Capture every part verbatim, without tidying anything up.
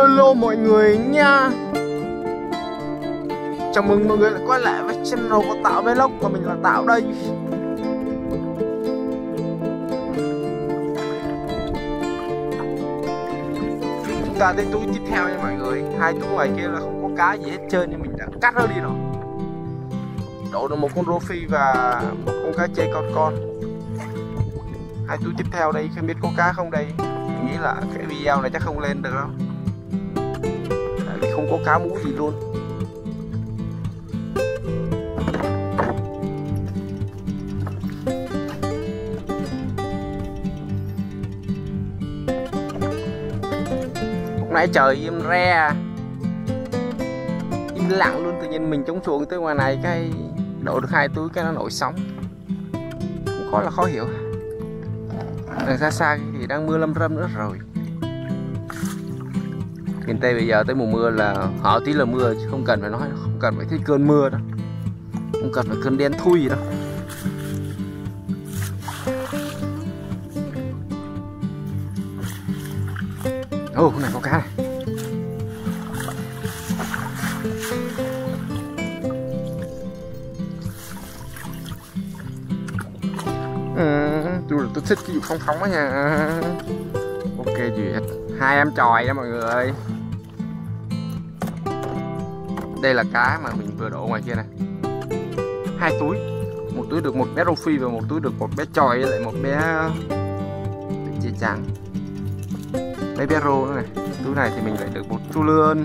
Hello mọi người nha. Chào mừng mọi người lại quay lại với channel của Tạo Vlog. Và mình là Tạo đây. Chúng ta đến túi tiếp theo nha mọi người. Hai túi ngoài kia là không có cá gì hết trơn, nhưng mình đã cắt nó đi rồi. Đổ được một con rô phi và một con cá chê con con. Hai túi tiếp theo đây không biết có cá không đây. Mình nghĩ là cái video này chắc không lên được đâu, tại vì không có cá mú gì luôn. Lúc nãy trời im re, im lặng luôn, tự nhiên mình chống chuồng tới ngoài này cái đổ được hai túi cái nó nổi sóng, cũng khó là khó hiểu. Đằng xa xa thì đang mưa lâm râm nữa rồi. Miền Tây bây giờ tới mùa mưa là họ tí là mưa, chứ không cần phải nói, không cần phải thấy cơn mưa đâu, không cần phải cơn đen thui gì đâu. Ồ, oh, con này có cá này. Ừ, tôi, tôi thích cái vụ phóng phóng đó nha. Ok duyệt. Hai em tròi đó mọi người. Đây là cá mà mình vừa đổ ngoài kia này. Hai túi. Một túi được một bé rô phi và một túi được một bé tròi với lại một bé chia trắng. Đây bé rô nữa này. Túi này thì mình lại được một chu lươn.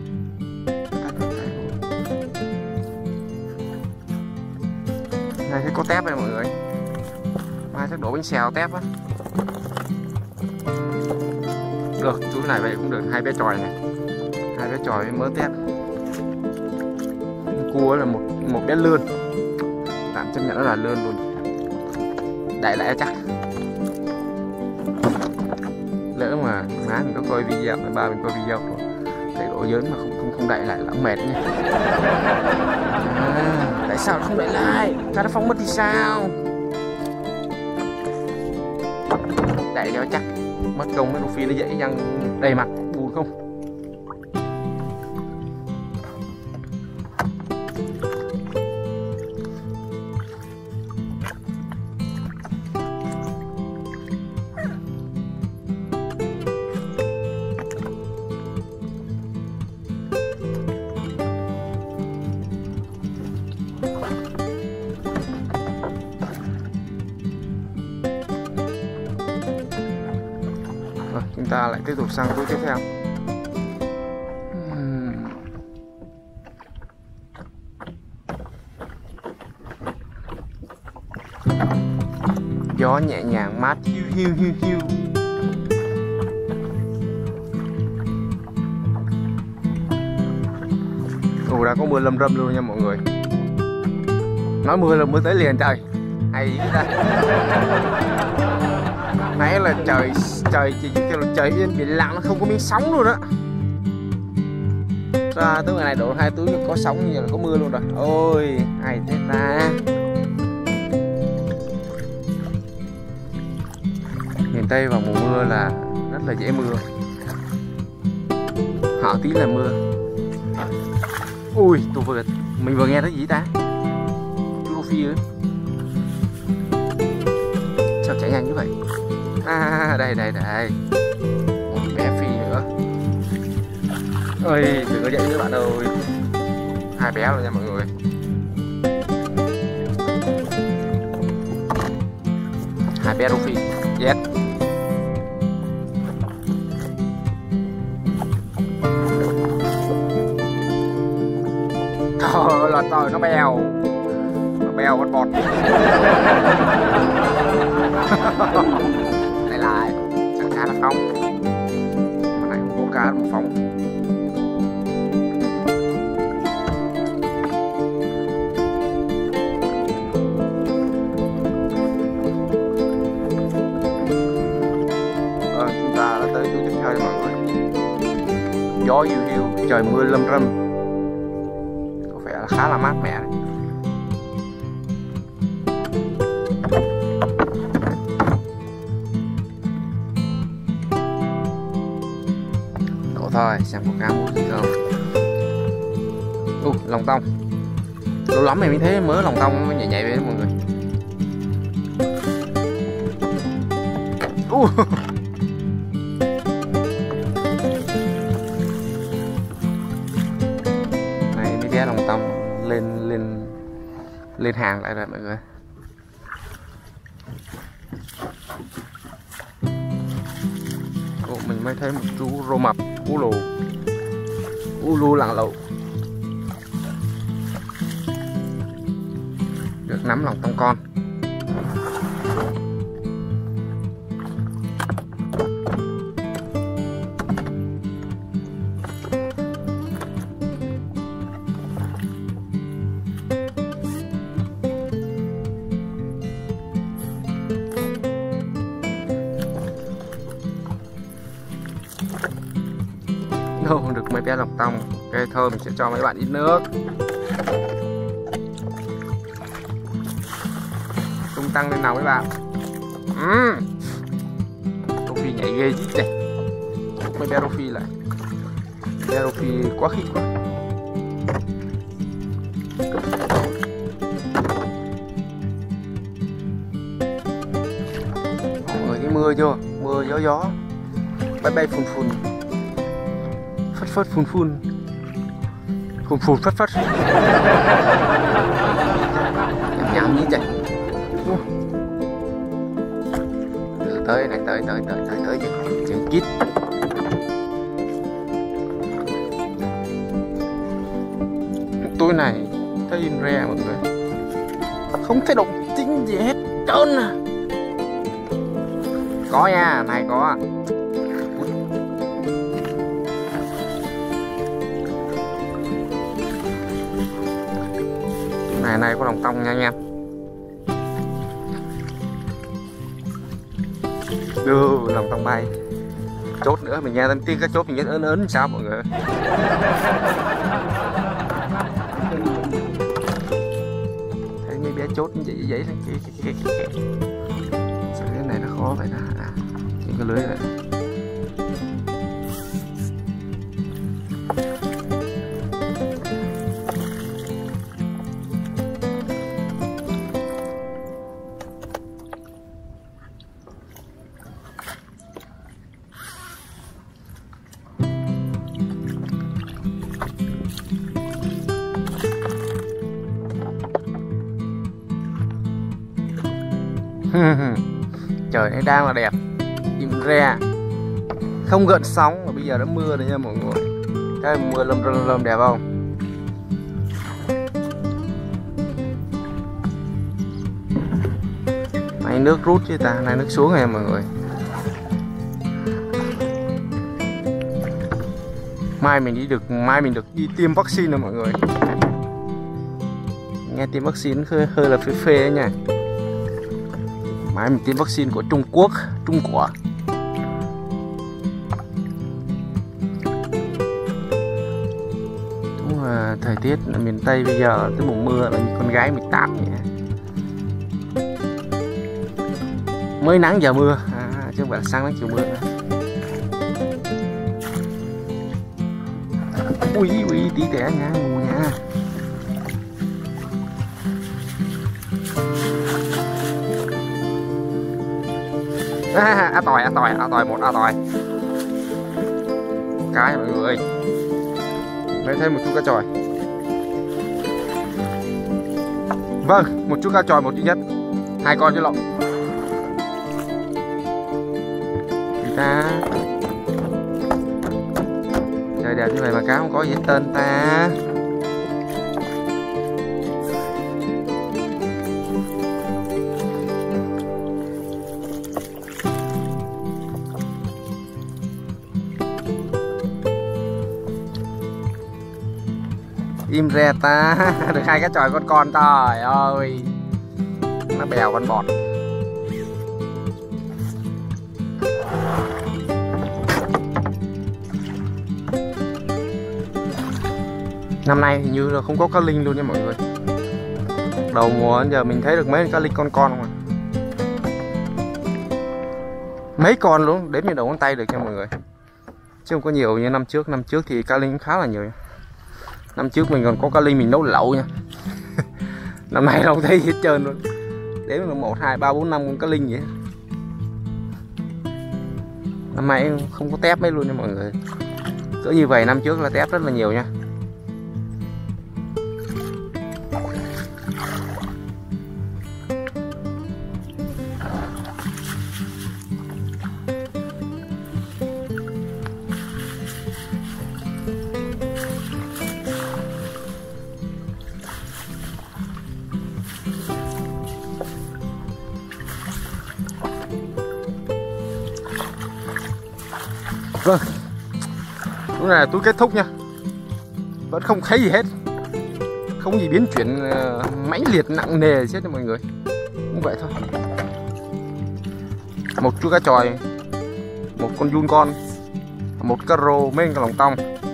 Này thấy có tép này mọi người. Mai chắc đổ bánh xèo tép á. Được, túi này vậy cũng được, hai bé tròi này. Hai bé tròi với mớ tép. Cua là một một bé lươn. Tạm chấp nhận nó là lươn luôn. Đại lại chắc. Lỡ mà má mình có coi video, ba mình coi video thấy độ lớn mà không không không đậy lại là mệt nha. À, tại sao không đậy lại? Cá nó phóng mất thì sao? Đậy cho chắc. Mất công mấy rô phi nó dậy răng đầy mặt buồn không. Rồi, chúng ta lại tiếp tục sang túi tiếp theo. uhm. Gió nhẹ nhàng mát hiu hiu hiu hiu. Ồ, đã có mưa lâm râm luôn nha mọi người. Nói mưa là mưa tới liền trời. Hay dữ ta. Nãy là trời trời chỉ kêu là trời yên biển lặng, nó không có miếng sóng luôn á. Ra tới ngày này đổ hai túi có sóng như là có mưa luôn rồi. Ôi hay thế ta. Miền Tây vào mùa mưa là rất là dễ mưa. Họ tí là mưa. Ui tôi vừa mình vừa nghe thấy gì ta? Chú rô phi ơi. Sao chạy nhanh như vậy? À đây đây đây. Một bé phi nữa. Ơi đừng có dậy các bạn ơi. Hai bé rồi nha mọi người. Hai bé rô phi. Yes. Trời là trời nó bèo. Nó bèo bọt bọt. Lại lại chắc cá là phóng. Mà này không có cá một phóng. Rồi chúng ta đã tới túi tiếp theo cho mọi người. Gió hiu hiu, trời mưa lâm râm, có vẻ là khá là mát mẻ đấy. thôi xem có cá mút gì không. Ui, lòng tông. Lâu lắm mình mới thấy mớ lòng tông nó nhảy nhảy về mọi người. Ui. Này mấy bé lòng tông lên lên lên hàng lại rồi mọi người. Ồ, mình mới thấy một chú rô mập u lù u lù lặn lội. Được nắm lòng tông con. Không được mấy bé lòng tông. Ok thôi mình sẽ cho mấy bạn ít nước. Tung tăng lên nào mấy bạn. uhm. Rô phi nhảy ghê chứ này. Mấy bé rô phi lại. Bé rô phi quá khít quá. Mọi người thấy mưa chưa? Mưa gió gió bay bay phun phun phất phất phun phun phun phun phất phất nhảm như vậy. Từ tới này tới tới tới tới tới chừng chừng kít. Tối này thấy im re mọi người, không thấy động tĩnh gì hết trơn à. Có nha, này có. Này này có lòng tông nha anh em. Đưa lòng tông bay. Chốt nữa, mình nghe tiếng cái chốt mình nghe ớn ớn sao mọi người. Thấy mấy bé chốt như vậy vậy là cái cái cái cái sao cái này nó khó vậy đó. À, những cái lưới này. Trời này đang là đẹp, im re, không gợn sóng mà bây giờ đã mưa rồi nha mọi người. Cái mưa lâm lâm lâm đẹp không? Này nước rút chứ ta, này nước xuống rồi mọi người. Mai mình đi được, mai mình được đi tiêm vaccine rồi mọi người. Nghe tiêm vaccine hơi, hơi là phê phê đấy nha. Mai mình tiêm vaccine của Trung Quốc, Trung Quốc. Đúng là thời tiết ở miền Tây bây giờ tới mùa mưa là như con gái mười tám vậy. Mới nắng giờ mưa, à, chứ không phải là sáng nắng chiều mưa nữa. Ui ui tí tẻ nha, ngủ nha. À, à tòi, à tòi, à tòi, một à tòi. Cái mọi người. Lấy thêm một chút cá chòi. Vâng, một chút cá chòi, một duy nhất. Hai con chứ lộn. Gì ta? Trời đẹp như vậy mà cá không có gì hết tên ta. Im re ta. Được hai cái chòi con con, trời ơi nó bèo con bọt. Năm nay hình như là không có cá linh luôn nha mọi người. Đầu mùa giờ mình thấy được mấy cá linh con con mà. Mấy con luôn, đếm như đầu ngón tay được nha mọi người. chứ không có nhiều như năm trước. Năm trước thì cá linh khá là nhiều. Năm trước mình còn có cá linh mình nấu lẩu nha. Năm nay không thấy hết trơn luôn. Đếm là một hai ba bốn năm con cá linh vậy. Năm nay không có tép mấy luôn nha mọi người. Cỡ như vậy năm trước là tép rất là nhiều nha. Vâng, lúc này là tôi kết thúc nha. Vẫn không thấy gì hết, không gì biến chuyển mãnh liệt nặng nề chết cho mọi người. Cũng vậy thôi. Một chú cá chòi, một con giun con, một cá rô, mấy con lòng tong.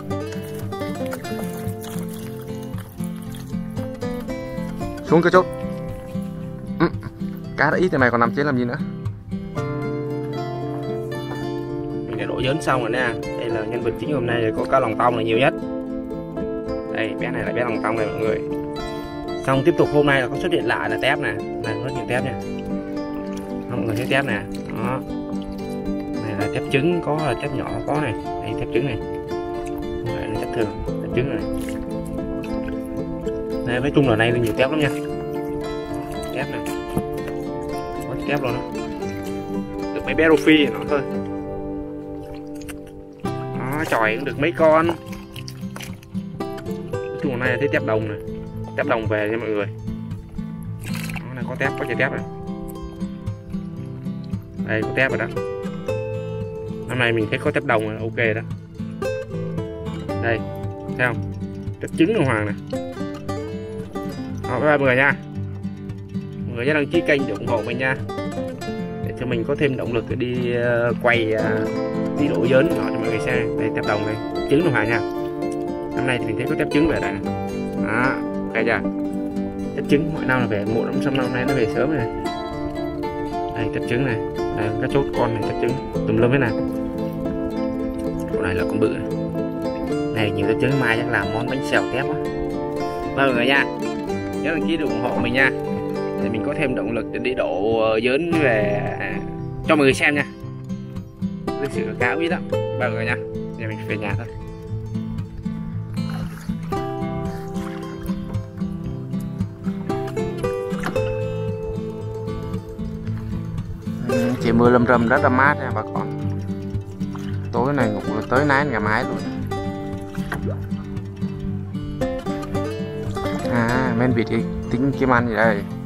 Xuống cái chốt. Ừ, cá đã ít thì mày còn nằm trên làm gì nữa. Đổ dớn xong rồi nè. Đây là nhân vật chính hôm nay, có cá lòng tong là nhiều nhất. Đây, bé này là bé lòng tong này mọi người. Xong tiếp tục hôm nay là có xuất hiện lại là tép nè. Này rất nhiều tép nha. Mọi người thấy tép nè. Đó. Này là tép trứng, có là tép nhỏ có này. Đây tép trứng này. Không phải là tép thường, tép trứng này. Đây, nói chung là nay là nhiều tép lắm nha. Tép này. Có tép luôn đó. Được mấy bé rô phi nó thôi. Chòi cũng được mấy con. Nói chung là nay là thấy tép đồng này. Tép đồng về nha mọi người. Đó, này có tép, có chai tép này. Đây có tép rồi đó. Năm nay mình thấy có tép đồng rồi, ok đó. Đây, thấy không? Tép trứng đồng hoàng này. Đó, bye bye mọi người nha. Mọi người nhớ đăng ký kênh để ủng hộ mình nha, để cho mình có thêm động lực để đi uh, quay uh, đi đổ dớn nhỏ cho mọi người xem. Đây tép đồng đây, trứng đồng hoàng nha. Năm nay thì mình thấy có tép trứng về đây này. Đó, ok chưa? Tép trứng mỗi năm là về muộn, năm năm nay nó về sớm này. Đây tép trứng này, đây cá chốt con này, tép trứng tùm lum thế này. Chỗ này là con bự này. Này nhiều tép trứng, mai chắc làm món bánh xèo tép á. Mọi người nha, nhớ đăng ký để ủng hộ mình nha, để mình có thêm động lực để đi đổ dớn về cho mọi người xem nha. Thực sự là cá ít lắm mọi người nha. Giờ mình về nhà thôi. Chỉ mưa lâm râm rất là mát nha bà con. Tối này ngủ là tới nán ngày mai luôn. À men vịt tính kiếm ăn gì đây.